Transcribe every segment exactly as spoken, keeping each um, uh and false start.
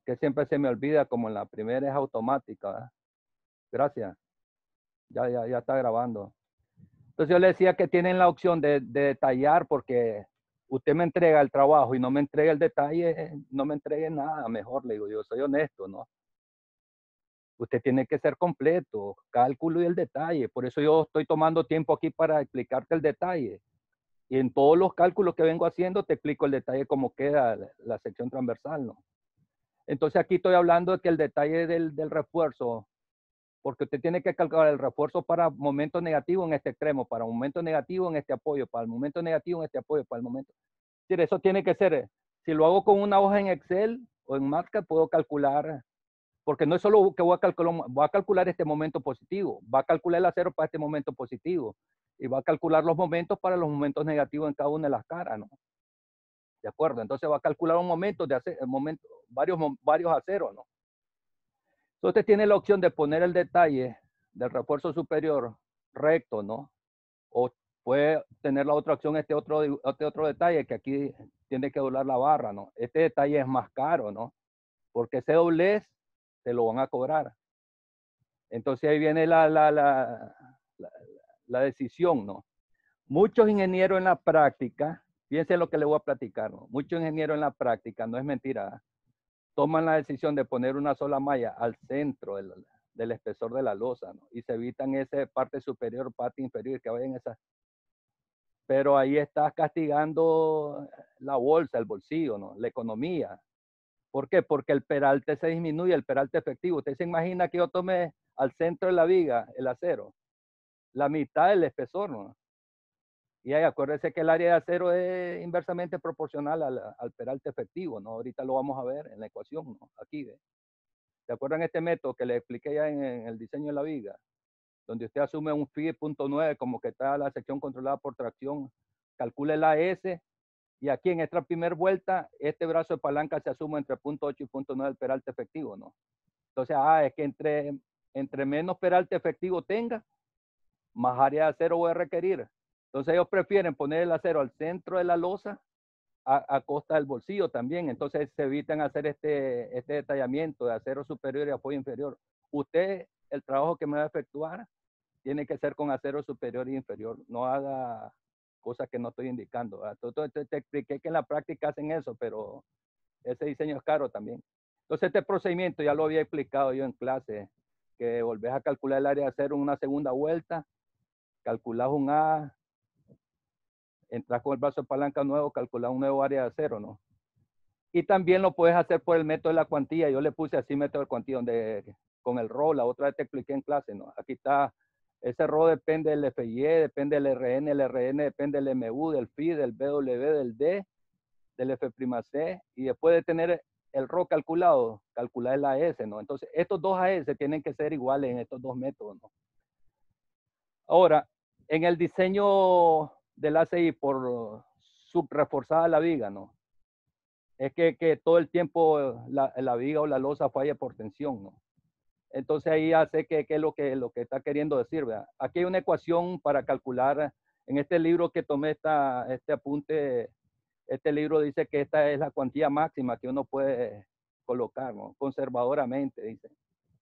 que siempre se me olvida, como en la primera es automática, ¿verdad? Gracias. Ya, ya, ya está grabando. Entonces yo le decía que tienen la opción de, de detallar, porque usted me entrega el trabajo y no me entrega el detalle, no me entregue nada, mejor le digo, yo soy honesto, ¿no? Usted tiene que ser completo, cálculo y el detalle. Por eso yo estoy tomando tiempo aquí para explicarte el detalle. Y en todos los cálculos que vengo haciendo te explico el detalle cómo queda la, la sección transversal, ¿no? Entonces aquí estoy hablando de que el detalle del, del refuerzo, porque usted tiene que calcular el refuerzo para momento negativo en este extremo, para momento negativo en este apoyo, para el momento negativo en este apoyo, para el momento. Es decir, eso tiene que ser, si lo hago con una hoja en Excel o en Marca, puedo calcular, porque no es solo que voy a calcular, voy a calcular este momento positivo, va a calcular el acero para este momento positivo y va a calcular los momentos para los momentos negativos en cada una de las caras, ¿no? ¿De acuerdo? Entonces va a calcular un momento de hacer, momento, varios, varios aceros, ¿no? Entonces tiene la opción de poner el detalle del refuerzo superior recto, ¿no? O puede tener la otra opción, este otro, este otro detalle, que aquí tiene que doblar la barra, ¿no? Este detalle es más caro, ¿no? Porque ese doblez te lo van a cobrar. Entonces ahí viene la, la, la, la, la decisión, ¿no? Muchos ingenieros en la práctica, fíjense lo que le voy a platicar, ¿no? Muchos ingenieros en la práctica, no es mentira, toman la decisión de poner una sola malla al centro del, del espesor de la losa, ¿no? Y se evitan esa parte superior, parte inferior, que vayan esas. Pero ahí estás castigando la bolsa, el bolsillo, ¿no? La economía. ¿Por qué? Porque el peralte se disminuye, el peralte efectivo. Usted se imagina que yo tome al centro de la viga el acero, la mitad del espesor, ¿no? Y ahí acuérdese que el área de acero es inversamente proporcional al, al peralte efectivo, ¿no? Ahorita lo vamos a ver en la ecuación, ¿no? Aquí, ¿ve? ¿Se acuerdan este método que le expliqué ya en, en el diseño de la viga? Donde usted asume un phi punto nueve como que está la sección controlada por tracción, calcule la S, y aquí en esta primera vuelta, este brazo de palanca se asume entre punto ocho y punto nueve el peralte efectivo, ¿no? Entonces, ah, es que entre, entre menos peralte efectivo tenga, más área de acero voy a requerir. Entonces ellos prefieren poner el acero al centro de la losa a, a costa del bolsillo también. Entonces se evitan hacer este, este detallamiento de acero superior y apoyo inferior. Usted, el trabajo que me va a efectuar, tiene que ser con acero superior e inferior. No haga cosas que no estoy indicando. Entonces te, te expliqué que en la práctica hacen eso, pero ese diseño es caro también. Entonces este procedimiento ya lo había explicado yo en clase, que volvés a calcular el área de acero en una segunda vuelta, calculás un A, entras con el brazo de palanca nuevo, calculás un nuevo área de acero, ¿no? Y también lo puedes hacer por el método de la cuantía. Yo le puse así método de cuantía, donde con el R O, la otra vez te expliqué en clase, ¿no? Aquí está, ese R O depende del F Y E, depende del R N, el R N depende del M U, del Phi, del B W, del D, del F' C, y después de tener el R O calculado, calcular el A S, ¿no? Entonces, estos dos A S tienen que ser iguales en estos dos métodos, ¿no? Ahora, en el diseño del A C I por subreforzada la viga, ¿no? Es que, que todo el tiempo la, la viga o la losa falla por tensión, ¿no? Entonces ahí hace que, que es lo que, lo que está queriendo decir, ¿verdad? Aquí hay una ecuación para calcular, en este libro que tomé esta, este apunte, este libro dice que esta es la cuantía máxima que uno puede colocar, ¿no? Conservadoramente, dice.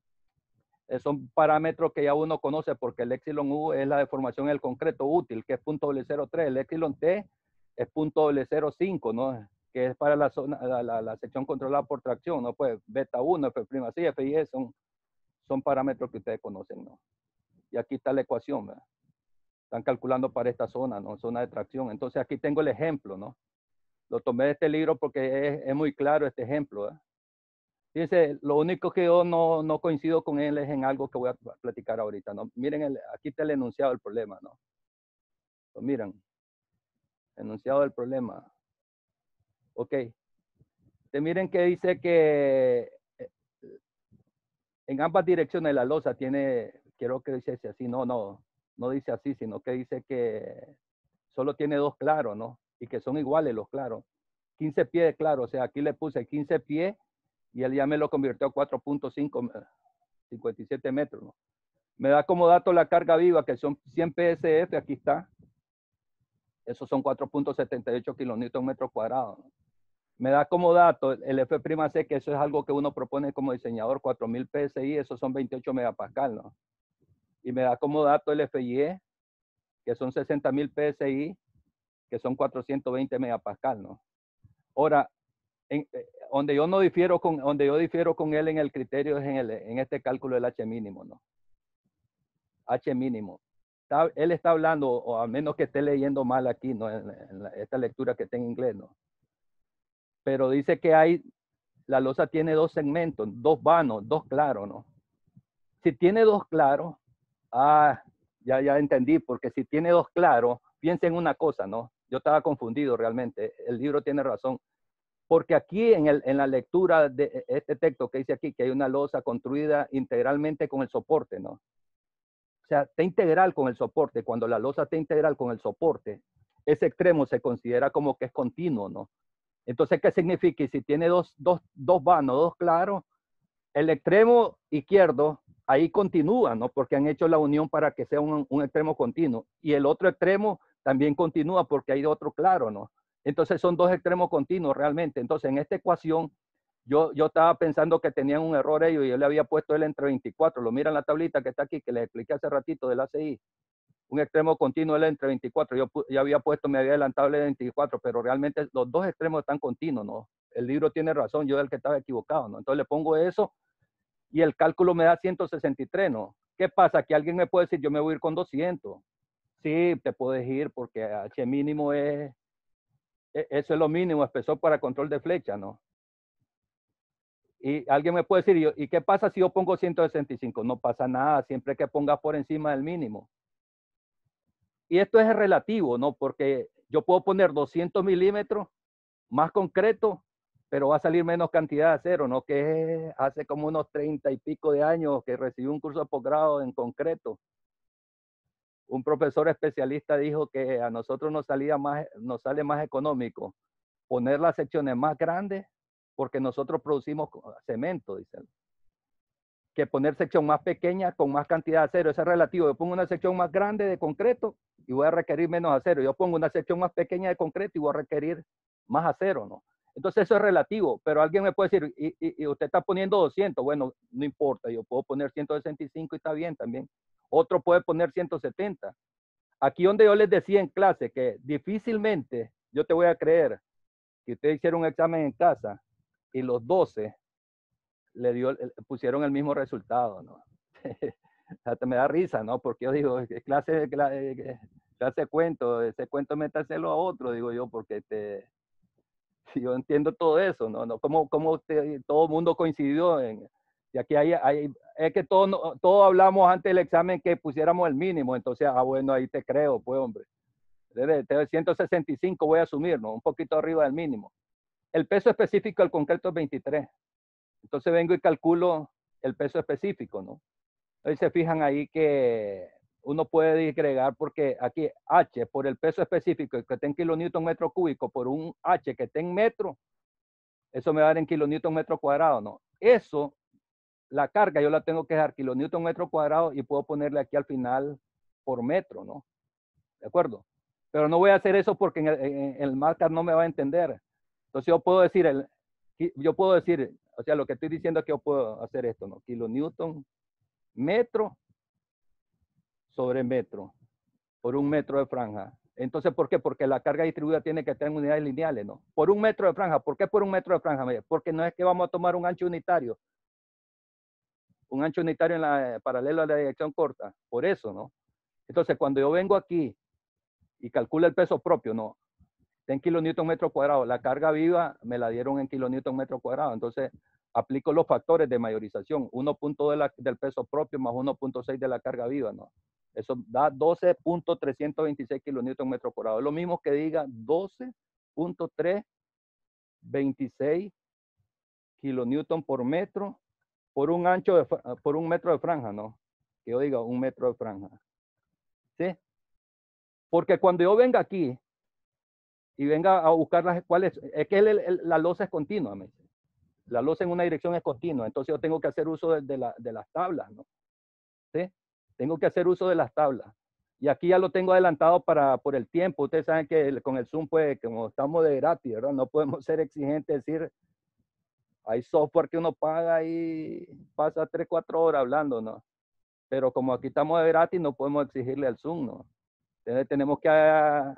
Son parámetros que ya uno conoce porque el epsilon U es la deformación del concreto útil, que es punto cero tres. El epsilon T es punto cero cinco, ¿no? Que es para la, zona, la, la, la sección controlada por tracción, ¿no? Pues beta uno, F', sí, F y E son, son parámetros que ustedes conocen, ¿no? Y aquí está la ecuación, ¿verdad? Están calculando para esta zona, ¿no? Zona de tracción. Entonces aquí tengo el ejemplo, ¿no? Lo tomé de este libro porque es, es muy claro este ejemplo, ¿verdad? Fíjense, lo único que yo no, no coincido con él es en algo que voy a platicar ahorita, ¿no? Miren, el, aquí está el enunciado del problema, ¿no? Pues miren, enunciado del problema. Ok. Te miren que dice que en ambas direcciones la losa tiene, quiero que dice así, no, no, no dice así, sino que dice que solo tiene dos claros, ¿no? Y que son iguales los claros. quince pies de claro, o sea, aquí le puse quince pies y él ya me lo convirtió a cuatro punto cincuenta y siete metros, ¿no? Me da como dato la carga viva, que son cien P S F, aquí está. Esos son cuatro punto setenta y ocho kilonewton metros cuadrados, ¿no? me da como dato el F' C, que eso es algo que uno propone como diseñador, cuatro mil P S I, esos son veintiocho megapascal, ¿no? Y me da como dato el F I E, que son sesenta mil P S I, que son cuatrocientos veinte megapascal, ¿no? Ahora, en, eh, donde yo no difiero con, donde yo difiero con él en el criterio es en, el, en este cálculo del H mínimo, ¿no? H mínimo. Está, él está hablando, o a menos que esté leyendo mal aquí, ¿no? En, en la, esta lectura que está en inglés, ¿no? Pero dice que hay, la losa tiene dos segmentos, dos vanos, dos claros, ¿no? Si tiene dos claros, ah, ya, ya entendí, porque si tiene dos claros, piensa en una cosa, ¿no? Yo estaba confundido realmente, el libro tiene razón. Porque aquí en, el, en la lectura de este texto que dice aquí, que hay una losa construida integralmente con el soporte, ¿no? O sea, está integral con el soporte. Cuando la losa está integral con el soporte, ese extremo se considera como que es continuo, ¿no? Entonces, ¿qué significa? Y si tiene dos, dos, dos vanos, dos claros, el extremo izquierdo ahí continúa, ¿no? Porque han hecho la unión para que sea un, un extremo continuo. Y el otro extremo también continúa porque hay otro claro, ¿no? Entonces son dos extremos continuos realmente. Entonces en esta ecuación yo, yo estaba pensando que tenían un error ellos y yo le había puesto él entre veinticuatro. Lo miran la tablita que está aquí, que les expliqué hace ratito del A C I. Un extremo continuo él entre veinticuatro. Yo ya había puesto, me había adelantado el veinticuatro, pero realmente los dos extremos están continuos, ¿no? El libro tiene razón, yo era el que estaba equivocado, ¿no? Entonces le pongo eso y el cálculo me da ciento sesenta y tres, ¿no? ¿Qué pasa? Que alguien me puede decir, yo me voy a ir con doscientos. Sí, te puedes ir porque H mínimo es, eso es lo mínimo, espesor para control de flecha, ¿no? Y alguien me puede decir, ¿y qué pasa si yo pongo ciento sesenta y cinco? No pasa nada, siempre que pongas por encima del mínimo. Y esto es relativo, ¿no? Porque yo puedo poner doscientos milímetros más concreto, pero va a salir menos cantidad de acero, ¿no? Que hace como unos treinta y pico de años que recibí un curso de posgrado en concreto. Un profesor especialista dijo que a nosotros nos, salía más, nos sale más económico poner las secciones más grandes porque nosotros producimos cemento, dicen, que poner sección más pequeña con más cantidad de acero. Eso es relativo. Yo pongo una sección más grande de concreto y voy a requerir menos acero. Yo pongo una sección más pequeña de concreto y voy a requerir más acero, ¿no? Entonces eso es relativo, pero alguien me puede decir, y, y, y usted está poniendo doscientos, bueno, no importa, yo puedo poner ciento sesenta y cinco y está bien también. Otro puede poner ciento setenta. Aquí donde yo les decía en clase que difícilmente yo te voy a creer que ustedes hicieron un examen en casa y los doce le dio, pusieron el mismo resultado, ¿no? Hasta me da risa, ¿no? Porque yo digo, clase, clase, clase de cuento, ese cuento métaselo a otro, digo yo, porque te, yo entiendo todo eso, ¿no? ¿No? ¿Cómo, cómo usted, todo el mundo coincidió en, y aquí hay, hay es que todos todo hablamos antes del examen que pusiéramos el mínimo, entonces, ah, bueno, ahí te creo, pues, hombre. De ciento sesenta y cinco voy a asumir, ¿no? Un poquito arriba del mínimo. El peso específico del concreto es veintitrés. Entonces vengo y calculo el peso específico, ¿no? Ahí se fijan ahí que uno puede disgregar porque aquí H por el peso específico que está en kilonewton metro cúbico por un H que está en metro, eso me va a dar en kilonewton metro cuadrado, ¿no? Eso, la carga yo la tengo que dejar kilonewton metro cuadrado y puedo ponerle aquí al final por metro, ¿no? ¿De acuerdo? Pero no voy a hacer eso porque en el, en el marcar no me va a entender. Entonces yo puedo decir, el, yo puedo decir, o sea, lo que estoy diciendo es que yo puedo hacer esto, ¿no? Kilonewton metro sobre metro por un metro de franja. Entonces, ¿por qué? Porque la carga distribuida tiene que estar en unidades lineales, ¿no? Por un metro de franja. ¿Por qué por un metro de franja? Porque no es que vamos a tomar un ancho unitario. Un ancho unitario en la, paralelo a la dirección corta. Por eso, ¿no? Entonces, cuando yo vengo aquí y calculo el peso propio, no, está en kilonewton metro cuadrado. La carga viva me la dieron en kilonewton metro cuadrado. Entonces, aplico los factores de mayorización. uno punto de la, del peso propio más uno punto seis de la carga viva, ¿no? Eso da doce punto trescientos veintiséis kilonewton metro cuadrado. Es lo mismo que diga doce punto trescientos veintiséis kilonewton por metro por un ancho de, por un metro de franja, ¿no? Que yo diga un metro de franja. ¿Sí? Porque cuando yo venga aquí y venga a buscar las cuáles, es que el, el, la losa es continua, me dice. La losa en una dirección es continua, entonces yo tengo que hacer uso de, de, la, de las tablas, ¿no? ¿Sí? Tengo que hacer uso de las tablas. Y aquí ya lo tengo adelantado para, por el tiempo. Ustedes saben que el, con el Zoom, pues, como estamos de gratis, ¿verdad? No podemos ser exigentes, decir, hay software que uno paga y pasa tres, cuatro horas hablando, ¿no? Pero como aquí estamos de gratis, no podemos exigirle al Zoom, ¿no? Entonces tenemos que uh,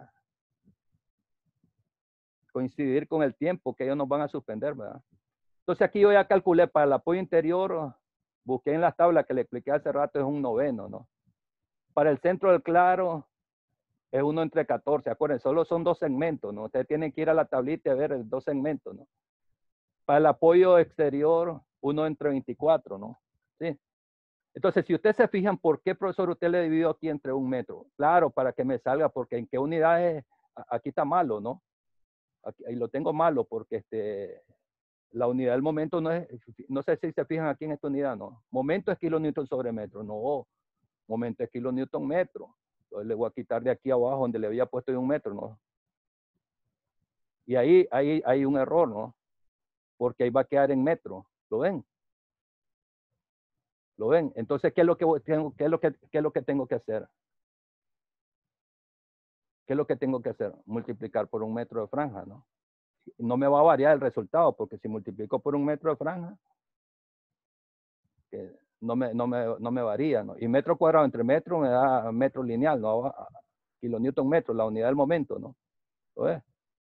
coincidir con el tiempo que ellos nos van a suspender, ¿verdad? Entonces aquí yo ya calculé para el apoyo interior, busqué en las tablas que le expliqué hace rato, es un noveno, ¿no? Para el centro del claro es uno entre catorce, acuérdense, solo son dos segmentos, ¿no? Ustedes tienen que ir a la tablita y ver dos segmentos, ¿no? Para el apoyo exterior, uno entre veinticuatro, ¿no? Sí. Entonces, si ustedes se fijan, ¿por qué, profesor, usted le dividió aquí entre un metro? Claro, para que me salga, porque en qué unidades, aquí está malo, ¿no? Aquí, ahí lo tengo malo, porque este, la unidad del momento no es, no sé si se fijan aquí en esta unidad, ¿no? Momento es kilonewton sobre metro, no, momento es kilonewton metro. Entonces le voy a quitar de aquí abajo donde le había puesto de un metro, ¿no? Y ahí, ahí hay un error, ¿no? Porque ahí va a quedar en metro, ¿lo ven? ¿Lo ven? Entonces, ¿qué es lo que tengo, qué es lo que, qué es lo que tengo que hacer? ¿Qué es lo que tengo que hacer? Multiplicar por un metro de franja, ¿no? No me va a variar el resultado, porque si multiplico por un metro de franja, que no, me, no, me, no me varía, ¿no? Y metro cuadrado entre metro me da metro lineal, ¿no? Kilonewton metro, la unidad del momento, ¿no? ¿Lo ves?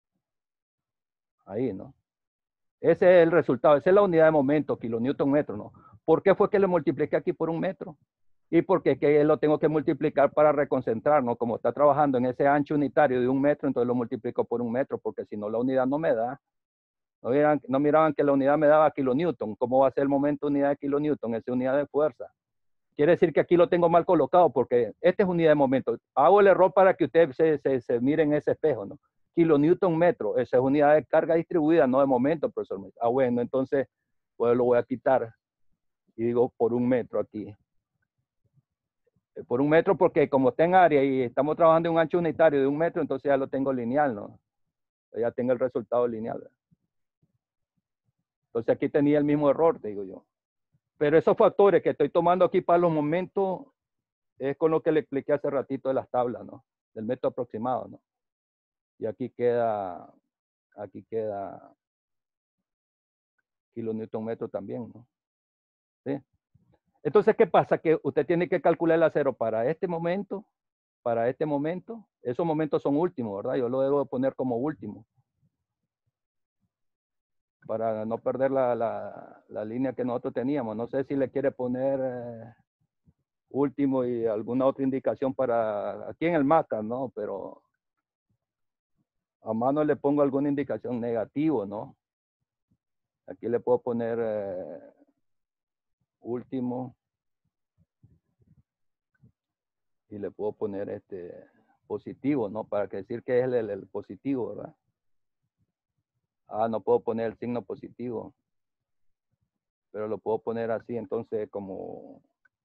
Ahí, ¿no? Ese es el resultado, esa es la unidad de momento, kilonewton metro, ¿no? ¿Por qué fue que le multipliqué aquí por un metro? Y porque que lo tengo que multiplicar para reconcentrar, ¿no? Como está trabajando en ese ancho unitario de un metro, entonces lo multiplico por un metro, porque si no la unidad no me da. No miraban, no miraban que la unidad me daba kilonewton. ¿Cómo va a ser el momento unidad de kilonewton? Es unidad de fuerza. Quiere decir que aquí lo tengo mal colocado, porque esta es unidad de momento. Hago el error para que ustedes se, se, se miren ese espejo, ¿no? Kilonewton metro, esa es unidad de carga distribuida, no de momento, profesor. Ah, bueno, entonces, pues lo voy a quitar. Y digo por un metro aquí. Por un metro porque como está en área y estamos trabajando en un ancho unitario de un metro, entonces ya lo tengo lineal, ¿no? Ya tengo el resultado lineal. Entonces aquí tenía el mismo error, te digo yo. Pero esos factores que estoy tomando aquí para los momentos es con lo que le expliqué hace ratito de las tablas, ¿no? Del método aproximado, ¿no? Y aquí queda, aquí queda kilonewton metro también, ¿no? ¿Sí? Entonces, ¿qué pasa? Que usted tiene que calcular el acero para este momento, para este momento. Esos momentos son últimos, ¿verdad? Yo lo debo poner como último. Para no perder la, la, la línea que nosotros teníamos. No sé si le quiere poner eh, último y alguna otra indicación para aquí en el mapa, ¿no? Pero a mano le pongo alguna indicación negativo, ¿no? Aquí le puedo poner eh, último y le puedo poner este positivo, ¿no? Para que decir que es el, el, el positivo, ¿verdad? Ah, no puedo poner el signo positivo, pero lo puedo poner así, entonces como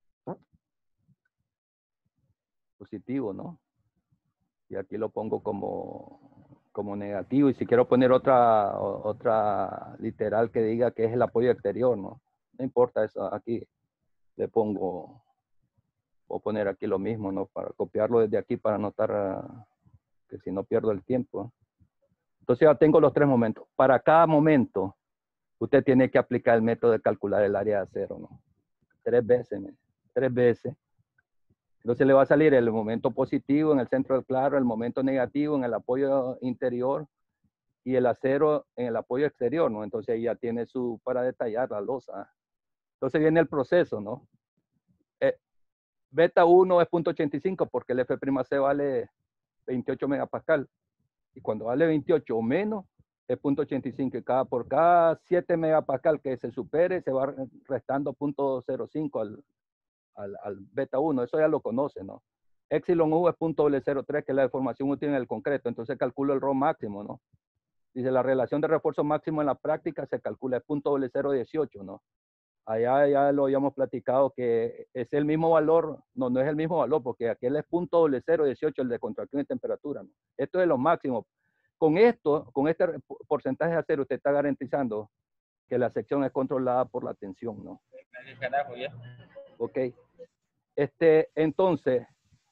positivo, ¿no? Y aquí lo pongo como, como negativo. Y si quiero poner otra, otra literal que diga que es el apoyo exterior, ¿no? No importa eso, aquí le pongo, voy a poner aquí lo mismo, ¿no? Para copiarlo desde aquí para anotar uh, que si no pierdo el tiempo. Entonces ya tengo los tres momentos. Para cada momento, usted tiene que aplicar el método de calcular el área de acero, ¿no? Tres veces, ¿no? Tres veces. Entonces le va a salir el momento positivo en el centro del claro, el momento negativo en el apoyo interior y el acero en el apoyo exterior, ¿no? Entonces ahí ya tiene su, para detallar la losa. Entonces viene el proceso, ¿no? Eh, beta uno es punto ochenta y cinco porque el F' C vale veintiocho megapascal. Y cuando vale veintiocho o menos, es punto ochenta y cinco. Y cada, por cada siete megapascal que se supere, se va restando punto cero cinco al, al, al beta uno. Eso ya lo conoce, ¿no? Epsilon U es punto cero tres, que es la deformación útil en el concreto. Entonces calculo el R O máximo, ¿no? Dice, la relación de refuerzo máximo en la práctica se calcula es punto cero dieciocho, ¿no? Allá ya lo habíamos platicado que es el mismo valor, no, no es el mismo valor, porque aquel es punto cero dieciocho, el de contracción y temperatura, ¿no? Esto es lo máximo. Con esto, con este porcentaje de acero, usted está garantizando que la sección es controlada por la tensión, ¿no? Ok. Este, entonces,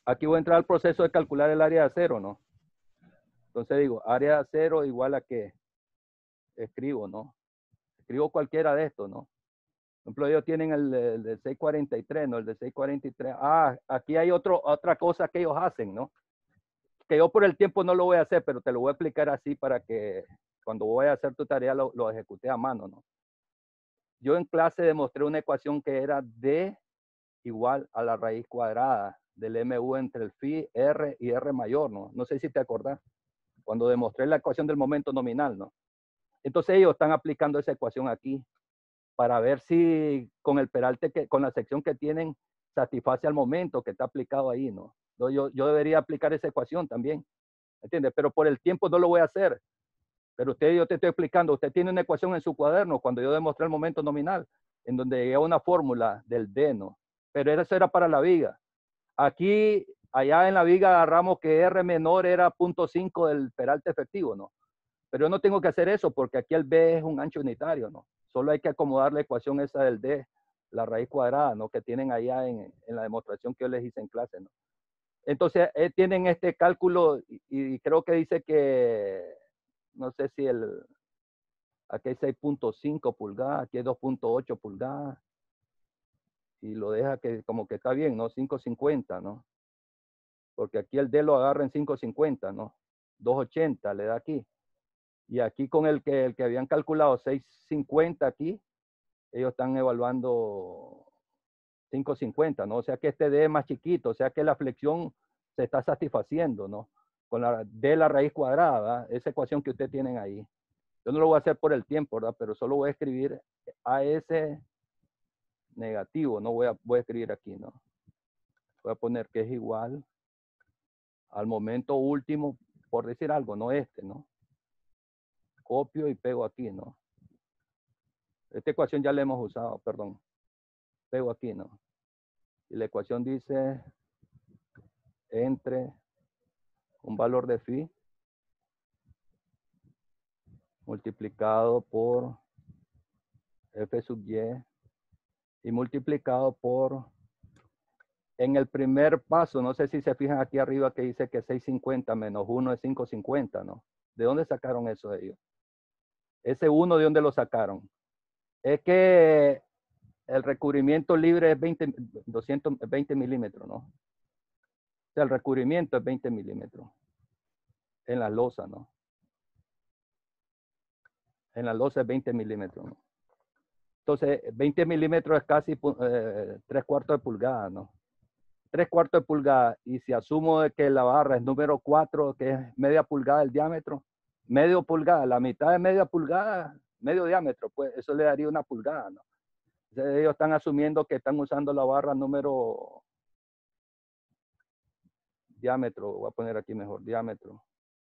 aquí voy a entrar al proceso de calcular el área de acero, ¿no? Entonces digo, área de acero igual a que escribo, ¿no? Escribo cualquiera de estos, ¿no? Por ejemplo, ellos tienen el, el de seiscientos cuarenta y tres, ¿no? El de seiscientos cuarenta y tres. Ah, aquí hay otro, otra cosa que ellos hacen, ¿no? Que yo por el tiempo no lo voy a hacer, pero te lo voy a explicar así para que cuando voy a hacer tu tarea lo, lo ejecute a mano, ¿no? Yo en clase demostré una ecuación que era D igual a la raíz cuadrada del M U entre el phi, R y R mayor, ¿no? No sé si te acordás. Cuando demostré la ecuación del momento nominal, ¿no? Entonces ellos están aplicando esa ecuación aquí para ver si con el peralte, que, con la sección que tienen, satisface al momento que está aplicado ahí, ¿no? Yo, yo debería aplicar esa ecuación también, ¿entiendes? Pero por el tiempo no lo voy a hacer. Pero usted, yo te estoy explicando, usted tiene una ecuación en su cuaderno cuando yo demostré el momento nominal, en donde llegué a una fórmula del D, ¿no? Pero eso era para la viga. Aquí, allá en la viga agarramos que R menor era cero punto cinco del peralte efectivo, ¿no? Pero yo no tengo que hacer eso porque aquí el B es un ancho unitario, ¿no? Solo hay que acomodar la ecuación esa del D, la raíz cuadrada, ¿no? Que tienen allá en, en la demostración que yo les hice en clase, ¿no? Entonces, eh, tienen este cálculo y, y creo que dice que, no sé si el, aquí hay seis punto cinco pulgadas, aquí hay dos punto ocho pulgadas, y lo deja que como que está bien, ¿no? cinco cincuenta, ¿no? Porque aquí el D lo agarra en cinco cincuenta, ¿no? dos ochenta le da aquí. Y aquí con el que, el que habían calculado seis cincuenta aquí, ellos están evaluando cinco cincuenta, ¿no? O sea que este D es más chiquito, o sea que la flexión se está satisfaciendo, ¿no? Con la D la raíz cuadrada, ¿verdad? Esa ecuación que ustedes tienen ahí. Yo no lo voy a hacer por el tiempo, ¿verdad? Pero solo voy a escribir A S negativo, no voy a, voy a escribir aquí, ¿no? Voy a poner que es igual al momento último, por decir algo, no este, ¿no? Copio y pego aquí, ¿no? Esta ecuación ya la hemos usado, perdón. Pego aquí, ¿no? Y la ecuación dice entre un valor de phi multiplicado por f sub y y multiplicado por, en el primer paso, no sé si se fijan aquí arriba que dice que seiscientos cincuenta menos uno es quinientos cincuenta, ¿no? ¿De dónde sacaron eso ellos? Ese uno, ¿de dónde lo sacaron? Es que el recubrimiento libre es veinte, doscientos veinte milímetros, ¿no? O sea, el recubrimiento es veinte milímetros en la losa, ¿no? En la losa es veinte milímetros, ¿no? Entonces, veinte milímetros es casi eh, tres cuartos de pulgada, ¿no? Tres cuartos de pulgada. Y si asumo de que la barra es número cuatro, que es media pulgada el diámetro, medio pulgada, la mitad de media pulgada, medio diámetro, pues eso le daría una pulgada, ¿no? Entonces, ellos están asumiendo que están usando la barra número diámetro, voy a poner aquí mejor, diámetro.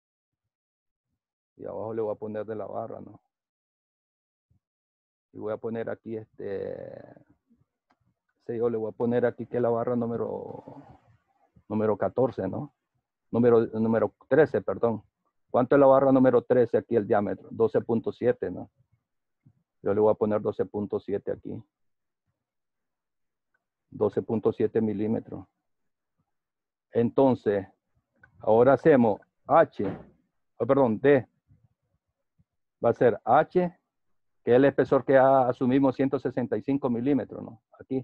Y abajo le voy a poner de la barra, ¿no? Y voy a poner aquí este, sí, yo le voy a poner aquí que la barra número, número catorce, ¿no? Número, número trece, perdón. ¿Cuánto es la barra número trece aquí el diámetro? doce punto siete, ¿no? Yo le voy a poner doce punto siete aquí. doce punto siete milímetros. Entonces, ahora hacemos H, oh, perdón, D. Va a ser H, que es el espesor que asumimos ciento sesenta y cinco milímetros, ¿no? Aquí.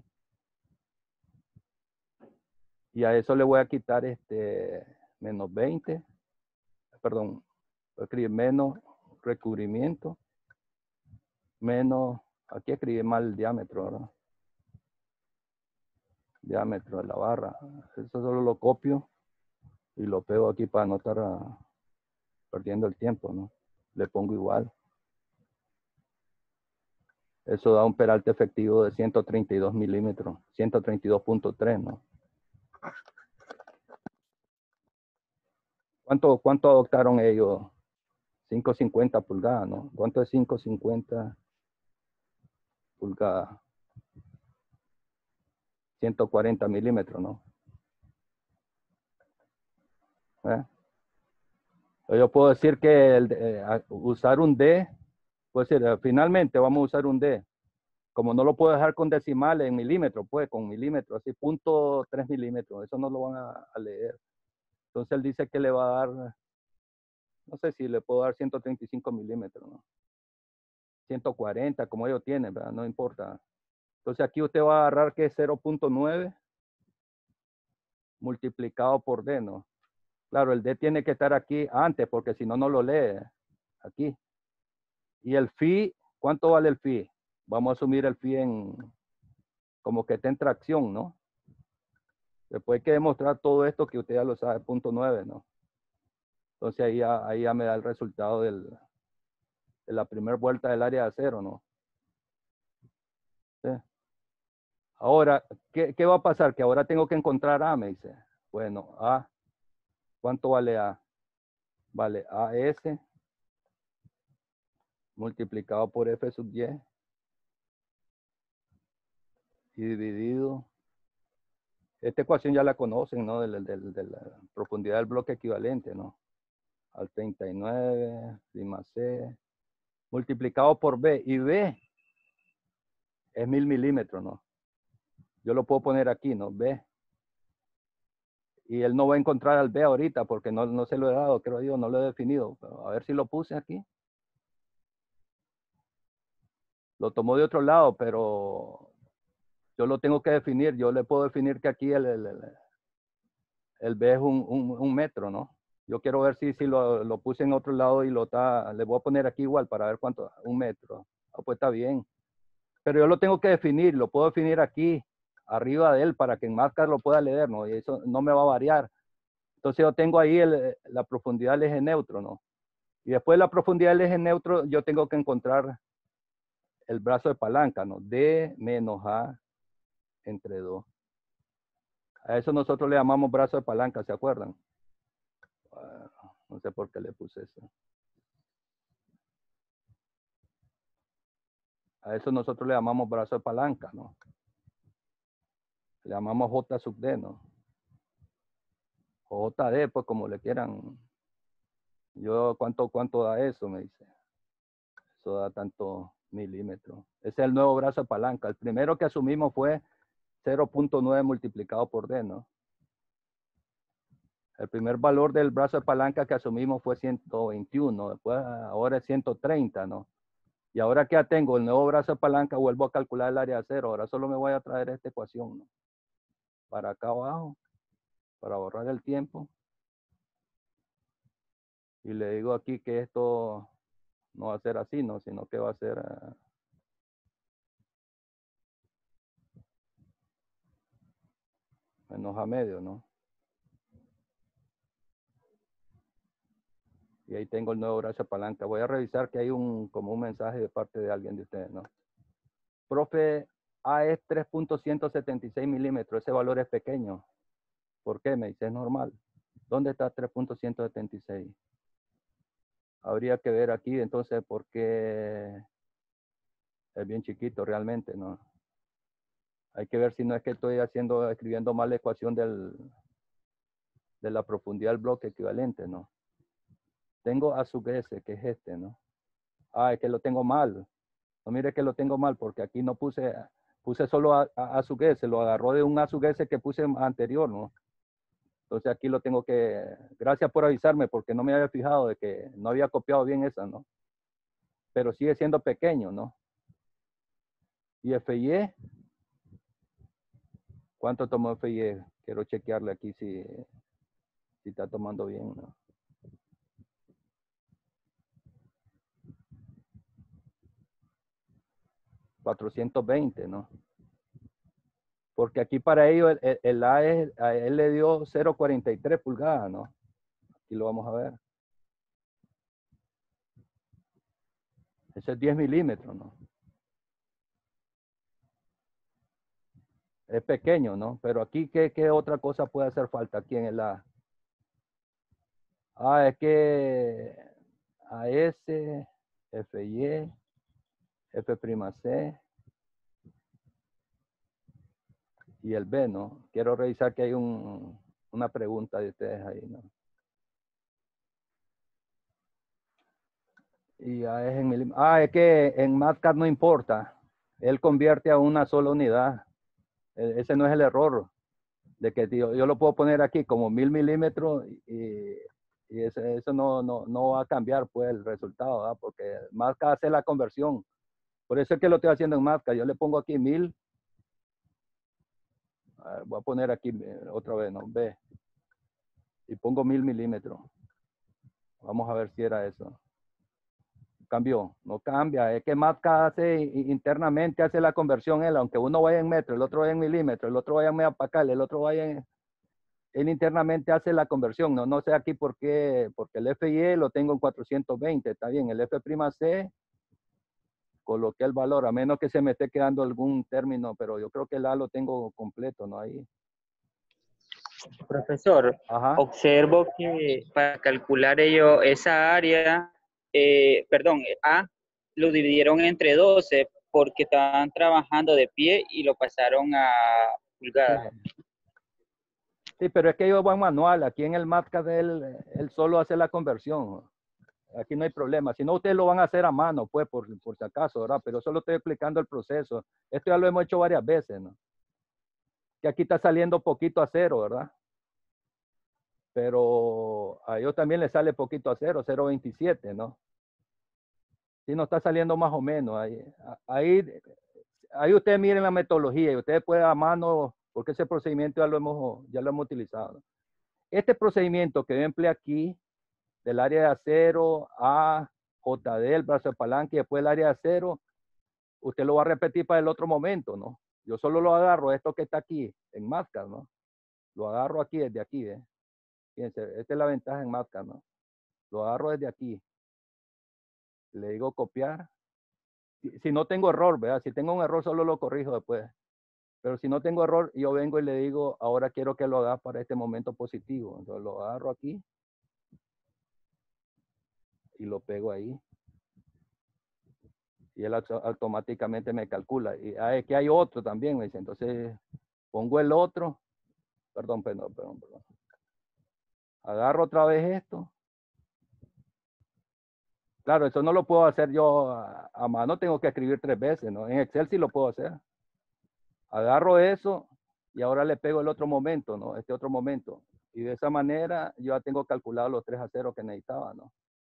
Y a eso le voy a quitar este menos veinte, perdón, voy a escribir menos recubrimiento, menos, aquí escribí mal el diámetro, ¿verdad? Diámetro de la barra. Eso solo lo copio y lo pego aquí para no estar uh, perdiendo el tiempo, ¿no? Le pongo igual. Eso da un peralte efectivo de ciento treinta y dos milímetros, ciento treinta y dos punto tres, ¿no? ¿Cuánto, cuánto adoptaron ellos? quinientos cincuenta pulgadas, ¿no? ¿Cuánto es quinientos cincuenta pulgadas? ciento cuarenta milímetros, ¿no? ¿Eh? Yo puedo decir que el, eh, usar un D, puedo decir, eh, finalmente vamos a usar un D. como no lo puedo dejar con decimales en milímetros, pues con milímetros, así punto tres milímetros, eso no lo van a, a leer. Entonces él dice que le va a dar, no sé si le puedo dar ciento treinta y cinco milímetros, ¿no? ciento cuarenta, como ellos tienen, ¿verdad? No importa. Entonces aquí usted va a agarrar que es cero punto nueve multiplicado por D, ¿no? Claro, el D tiene que estar aquí antes, porque si no, no lo lee. Aquí. Y el phi, ¿cuánto vale el phi? Vamos a asumir el phi en, como que está en tracción, ¿no? Después hay que demostrar todo esto que usted ya lo sabe, punto nueve, ¿no? Entonces ahí ya, ahí ya me da el resultado del, de la primera vuelta del área de cero, ¿no? ¿Sí? Ahora, ¿qué, ¿qué va a pasar? Que ahora tengo que encontrar A, me dice. Bueno, A, ¿cuánto vale A? Vale A S multiplicado por F sub Y y dividido. Esta ecuación ya la conocen, ¿no? De, de, de, de la profundidad del bloque equivalente, ¿no? Al treinta y nueve, prima C, multiplicado por B. Y B es mil milímetros, ¿no? Yo lo puedo poner aquí, ¿no? B. Y él no va a encontrar al B ahorita porque no, no se lo he dado, creo yo, no lo he definido. Pero a ver si lo puse aquí. Lo tomó de otro lado, pero yo lo tengo que definir. Yo le puedo definir que aquí el, el, el, el B es un, un, un metro, ¿no? Yo quiero ver si, si lo, lo puse en otro lado y lo está, le voy a poner aquí igual para ver cuánto, un metro. Ah, pues está bien. Pero yo lo tengo que definir, lo puedo definir aquí, arriba de él, para que en Máscar lo pueda leer, ¿no? Y eso no me va a variar. Entonces yo tengo ahí el, la profundidad del eje neutro, ¿no? Y después de la profundidad del eje neutro, yo tengo que encontrar el brazo de palanca, ¿no? D menos A entre dos. A eso nosotros le llamamos brazo de palanca, ¿se acuerdan? Bueno, no sé por qué le puse eso. A eso nosotros le llamamos brazo de palanca, ¿no? Le llamamos J sub D, ¿no? O J D, pues como le quieran. Yo, ¿cuánto, cuánto da eso? Me dice. Eso da tanto milímetros. Ese es el nuevo brazo de palanca. El primero que asumimos fue cero punto nueve multiplicado por D, ¿no? El primer valor del brazo de palanca que asumimos fue ciento veintiuno. Después, ahora es ciento treinta, ¿no? Y ahora que ya tengo el nuevo brazo de palanca, vuelvo a calcular el área de cero. Ahora solo me voy a traer esta ecuación, ¿no? Para acá abajo, para ahorrar el tiempo. Y le digo aquí que esto no va a ser así, ¿no? Sino que va a ser uh, menos a medio, ¿no? Y ahí tengo el nuevo brazo de palanca. Voy a revisar que hay un, como un mensaje de parte de alguien de ustedes, ¿no? Profe, A es tres punto ciento setenta y seis milímetros. Ese valor es pequeño. ¿Por qué? Me dice, es normal. ¿Dónde está tres punto ciento setenta y seis? Habría que ver aquí, entonces, por qué es bien chiquito realmente, ¿no? Hay que ver si no es que estoy haciendo, escribiendo mal la ecuación del, de la profundidad del bloque equivalente, ¿no? Tengo A sub S, que es este, ¿no? Ah, es que lo tengo mal. No, mire que lo tengo mal porque aquí no puse, puse solo A, a, a sub S, lo agarró de un A sub S que puse anterior, ¿no? Entonces aquí lo tengo que, gracias por avisarme porque no me había fijado de que no había copiado bien esa, ¿no? Pero sigue siendo pequeño, ¿no? Y F Y, ¿cuánto tomó F Y? Quiero chequearle aquí si, si está tomando bien, ¿no? cuatrocientos veinte, ¿no? Porque aquí para ello el, el, el A es, a él le dio cero punto cuarenta y tres pulgadas, ¿no? Aquí lo vamos a ver. Eso es diez milímetros, ¿no? Es pequeño, ¿no? Pero aquí, ¿qué, qué otra cosa puede hacer falta aquí en el A? Ah, es que A S, F Y, F'C y el B, ¿no? Quiero revisar que hay un, una pregunta de ustedes ahí, ¿no? Y A es en milímetros. Ah, es que en MATCAD no importa. Él convierte a una sola unidad. E- Ese no es el error. De que yo, yo lo puedo poner aquí como mil milímetros y, y eso, eso no, no, no va a cambiar pues el resultado, ¿verdad? Porque Mazca hace la conversión. Por eso es que lo estoy haciendo en Mazca. Yo le pongo aquí mil. A ver, voy a poner aquí eh, otra vez, ¿no? B. Y pongo mil milímetros. Vamos a ver si era eso. Cambió, no cambia. Es que Mazca hace internamente, hace la conversión él, aunque uno vaya en metro, el otro vaya en milímetros, el otro vaya en megapascal, el otro vaya en... Él internamente hace la conversión. No, no sé aquí por qué, porque el F Y E lo tengo en cuatrocientos veinte, está bien. El F' C, coloqué el valor, a menos que se me esté quedando algún término, pero yo creo que el A lo tengo completo, ¿no? Ahí. Profesor, Ajá. observo que para calcular ello esa área, eh, perdón, A, lo dividieron entre doce porque estaban trabajando de pie y lo pasaron a pulgadas. Sí. Sí, pero es que yo voy manual. Aquí en el Mazca de él, él solo hace la conversión. Aquí no hay problema. Si no, ustedes lo van a hacer a mano, pues, por, por si acaso, ¿verdad? Pero solo estoy explicando el proceso. Esto ya lo hemos hecho varias veces, ¿no? Que aquí está saliendo poquito a cero, ¿verdad? Pero a ellos también le sale poquito a cero, cero punto veintisiete, ¿no? Sí, no está saliendo más o menos. Ahí, ahí, ahí ustedes miren la metodología y ustedes pueden a mano, porque ese procedimiento ya lo hemos, ya lo hemos utilizado. Este procedimiento que yo empleé aquí, del área de acero a J D, el brazo de palanca y después el área de acero, usted lo va a repetir para el otro momento, ¿no? Yo solo lo agarro, esto que está aquí, en Mazca, ¿no? Lo agarro aquí, desde aquí, ¿eh? Fíjense, esta es la ventaja en Mazca, ¿no? Lo agarro desde aquí. Le digo copiar. Si, si no tengo error, ¿verdad? Si tengo un error, solo lo corrijo después. Pero si no tengo error, yo vengo y le digo, ahora quiero que lo hagas para este momento positivo. Entonces lo agarro aquí y lo pego ahí. Y él automáticamente me calcula. Y ah, es que hay otro también, me dice. Entonces pongo el otro. Perdón, perdón, perdón, perdón. Agarro otra vez esto. Claro, eso no lo puedo hacer yo a, a mano, tengo que escribir tres veces, ¿no? En Excel sí lo puedo hacer. Agarro eso y ahora le pego el otro momento, ¿no? Este otro momento. Y de esa manera yo ya tengo calculado los tres a cero que necesitaba, ¿no?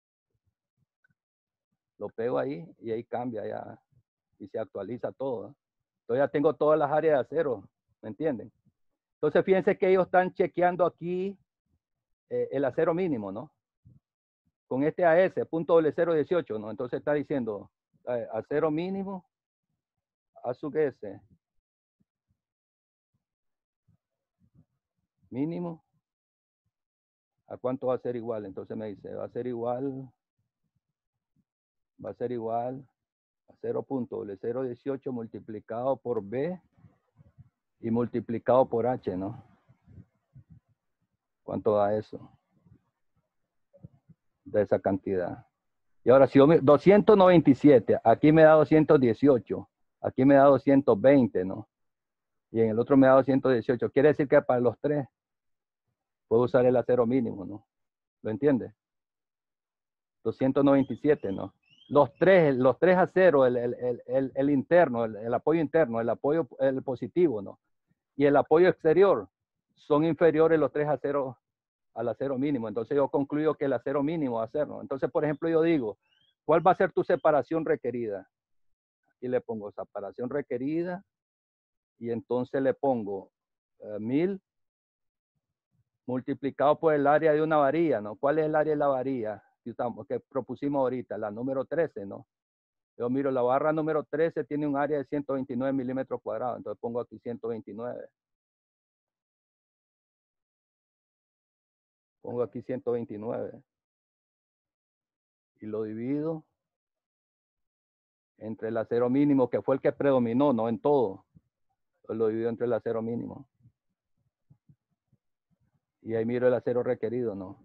Lo pego ahí y ahí cambia ya y se actualiza todo, ¿no? Entonces ya tengo todas las áreas de acero, ¿me entienden? Entonces fíjense que ellos están chequeando aquí eh, el acero mínimo, ¿no? Con este A S, punto cero dieciocho, ¿no? Entonces está diciendo eh, acero mínimo, A sub S, mínimo, ¿a cuánto va a ser igual? Entonces me dice, va a ser igual, va a ser igual a cero punto cero dieciocho multiplicado por B y multiplicado por H, ¿no? ¿Cuánto da eso? De esa cantidad. Y ahora, si yo me, doscientos noventa y siete, aquí me da doscientos dieciocho, aquí me da doscientos veinte, ¿no? Y en el otro me da doscientos dieciocho. Quiere decir que para los tres puedo usar el acero mínimo, ¿no? ¿Lo entiende? doscientos noventa y siete, ¿no? Los tres, los tres aceros, el, el, el, el interno, el, el apoyo interno, el apoyo el positivo, ¿no? Y el apoyo exterior son inferiores los tres aceros al acero mínimo. Entonces yo concluyo que el acero mínimo va a ser, ¿no? Entonces, por ejemplo, yo digo, ¿cuál va a ser tu separación requerida? Aquí le pongo separación requerida y entonces le pongo eh, mil multiplicado por el área de una varilla, ¿no? ¿Cuál es el área de la varilla que propusimos ahorita? La número trece, ¿no? Yo miro la barra número trece tiene un área de ciento veintinueve milímetros cuadrados, entonces pongo aquí ciento veintinueve. Pongo aquí ciento veintinueve y lo divido entre el acero mínimo, que fue el que predominó, no en todo. Entonces lo divido entre el acero mínimo. Y ahí miro el acero requerido, ¿no?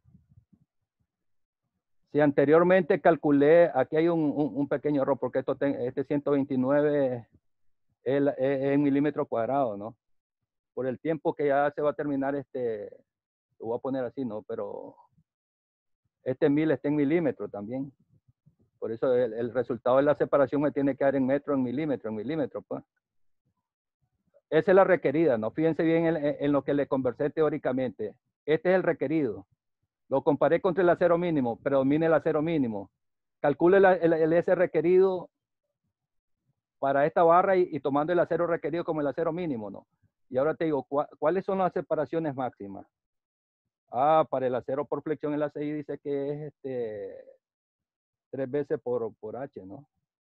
Si anteriormente calculé, aquí hay un, un, un pequeño error, porque esto te, este ciento veintinueve es, es, es en milímetros cuadrados, ¿no? Por el tiempo que ya se va a terminar este, lo voy a poner así, ¿no? Pero este mil está en milímetros también. Por eso el, el resultado de la separación me tiene que dar en metro, en milímetro, en milímetro, pues. Esa es la requerida, ¿no? Fíjense bien en, en lo que le conversé teóricamente. Este es el requerido. Lo comparé contra el acero mínimo, predomina el acero mínimo. Calcule la, el, el S requerido para esta barra y, y tomando el acero requerido como el acero mínimo, ¿no? Y ahora te digo, ¿cu ¿cuáles son las separaciones máximas? Ah, para el acero por flexión el A C I dice que es este, tres veces por, por H, ¿no?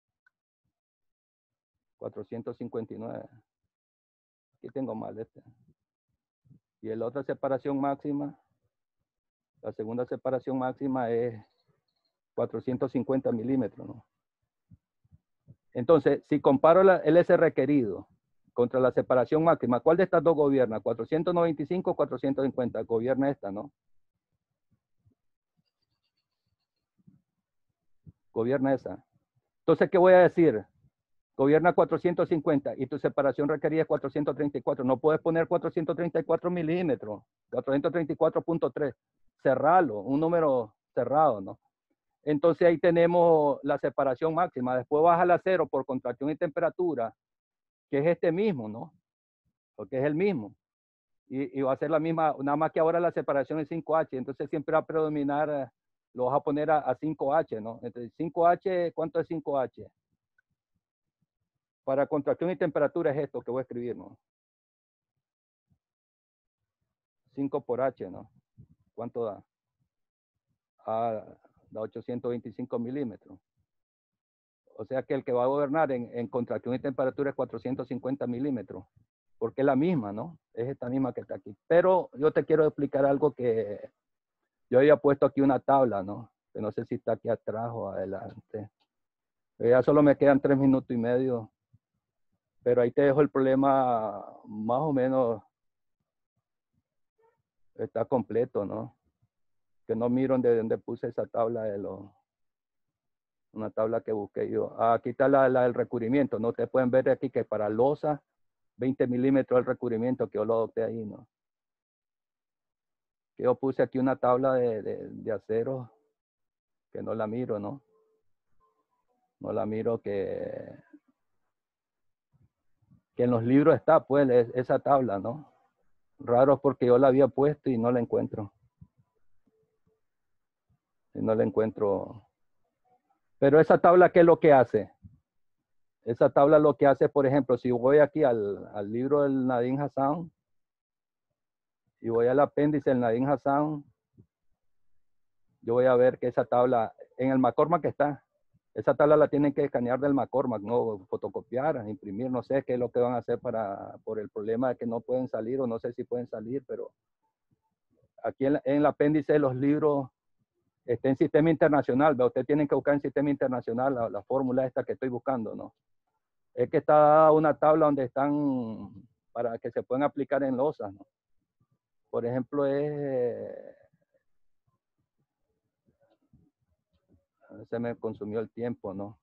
cuatrocientos cincuenta y nueve. Aquí tengo mal este. Y la otra separación máxima, la segunda separación máxima es cuatrocientos cincuenta milímetros, ¿no? Entonces, si comparo la, el S requerido contra la separación máxima, ¿cuál de estas dos gobierna? ¿cuatrocientos noventa y cinco o cuatrocientos cincuenta? Gobierna esta, ¿no? Gobierna esa. Entonces, ¿qué voy a decir? Gobierna cuatrocientos cincuenta y tu separación requerida es cuatrocientos treinta y cuatro. No puedes poner cuatrocientos treinta y cuatro milímetros, cuatrocientos treinta y cuatro punto tres. Cerralo, un número cerrado, ¿no? Entonces ahí tenemos la separación máxima. Después baja a cero por contracción y temperatura, que es este mismo, ¿no? Porque es el mismo. Y, y va a ser la misma, nada más que ahora la separación es cinco H. Entonces siempre va a predominar, lo vas a poner a, a cinco H, ¿no? Entonces cinco H, ¿cuánto es cinco H? Para contracción y temperatura es esto que voy a escribir, ¿no? cinco por H, ¿no? ¿Cuánto da? Ah, da ochocientos veinticinco milímetros. O sea que el que va a gobernar en, en contracción y temperatura es cuatrocientos cincuenta milímetros. Porque es la misma, ¿no? Es esta misma que está aquí. Pero yo te quiero explicar algo que yo había puesto aquí una tabla, ¿no? Que no sé si está aquí atrás o adelante. Pero ya solo me quedan tres minutos y medio. Pero ahí te dejo el problema más o menos. Está completo, ¿no? Que no miro de dónde puse esa tabla de los... Una tabla que busqué yo. Ah, aquí está la, la del recubrimiento, ¿no? Ustedes pueden ver aquí que para losa, veinte milímetros el recubrimiento que yo lo adopté ahí, ¿no? Que yo puse aquí una tabla de, de, de acero que no la miro, ¿no? No la miro que... Que en los libros está, pues, es, esa tabla, ¿no? Raro porque yo la había puesto y no la encuentro. Y no la encuentro... Pero esa tabla, ¿qué es lo que hace? Esa tabla lo que hace, por ejemplo, si voy aquí al, al libro del Nadim Hassan y voy al apéndice del Nadim Hassan, yo voy a ver que esa tabla, en el McCormack está, esa tabla la tienen que escanear del McCormack, no fotocopiar, imprimir, no sé qué es lo que van a hacer para, por el problema de que no pueden salir o no sé si pueden salir, pero aquí en, en el apéndice de los libros está en sistema internacional, ¿ve? Ustedes tienen que buscar en sistema internacional la, la fórmula esta que estoy buscando, ¿no? Es que está una tabla donde están para que se puedan aplicar en losas, ¿no? Por ejemplo, es... Se me consumió el tiempo, ¿no?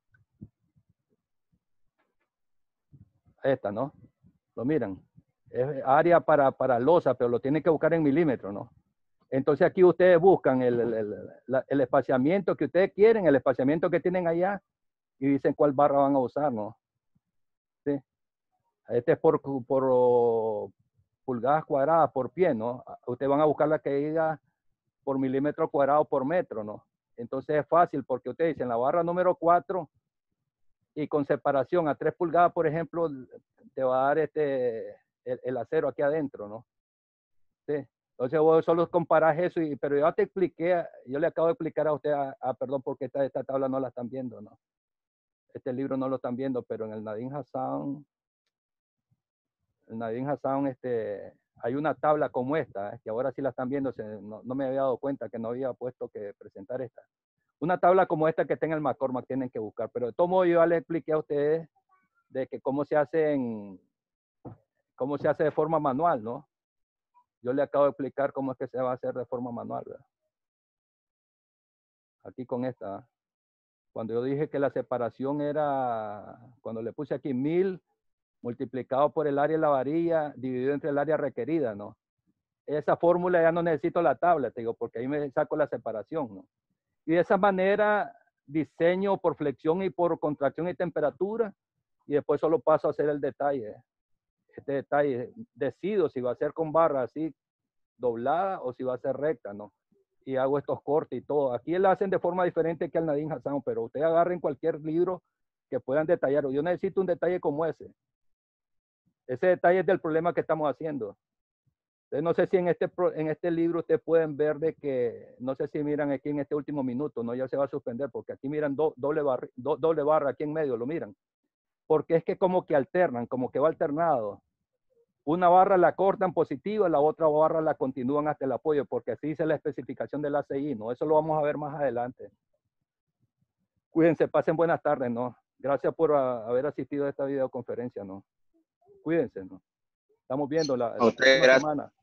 Esta, ¿no? Lo miran. Es área para, para losa, pero lo tienen que buscar en milímetros, ¿no? Entonces aquí ustedes buscan el, el, el, el espaciamiento que ustedes quieren, el espaciamiento que tienen allá, y dicen cuál barra van a usar, ¿no? Sí. Este es por, por pulgadas cuadradas por pie, ¿no? Ustedes van a buscar la que diga por milímetro cuadrado por metro, ¿no? Entonces es fácil porque ustedes dicen la barra número cuatro y con separación a tres pulgadas, por ejemplo, te va a dar este, el, el acero aquí adentro, ¿no? Sí. Entonces vos solo comparás eso, y, pero yo te expliqué, yo le acabo de explicar a usted, a, a, perdón, porque esta, esta tabla no la están viendo, ¿no? Este libro no lo están viendo, pero en el Nadim Hassan, el Nadim Hassan, este, hay una tabla como esta, que ahora sí la están viendo, se, no, no me había dado cuenta que no había puesto que presentar esta. Una tabla como esta que tenga el McCormack tienen que buscar, pero de todo modo yo ya les expliqué a ustedes de que cómo se hace en, cómo se hace de forma manual, ¿no? Yo le acabo de explicar cómo es que se va a hacer de forma manual, ¿verdad? Aquí con esta. Cuando yo dije que la separación era, cuando le puse aquí mil multiplicado por el área de la varilla dividido entre el área requerida, ¿no? Esa fórmula ya no necesito la tabla, te digo, porque ahí me saco la separación, ¿no? Y de esa manera diseño por flexión y por contracción y temperatura, y después solo paso a hacer el detalle. Este detalle, decido si va a ser con barra así doblada o si va a ser recta, ¿no? Y hago estos cortes y todo. Aquí lo hacen de forma diferente que al Nadine Hassan, pero ustedes agarren cualquier libro que puedan detallar. Yo necesito un detalle como ese. Ese detalle es del problema que estamos haciendo. Entonces, no sé si en este, en este libro ustedes pueden ver de que, no sé si miran aquí en este último minuto, ¿no? Ya se va a suspender porque aquí miran do, doble, barra, do, doble barra aquí en medio, lo miran. Porque es que como que alternan, como que va alternado. Una barra la cortan positiva, la otra barra la continúan hasta el apoyo, porque así dice la especificación del A C I, ¿no? Eso lo vamos a ver más adelante. Cuídense, pasen buenas tardes, ¿no? Gracias por a, haber asistido a esta videoconferencia, ¿no? Cuídense, ¿no? Estamos viendo la, la próxima semana.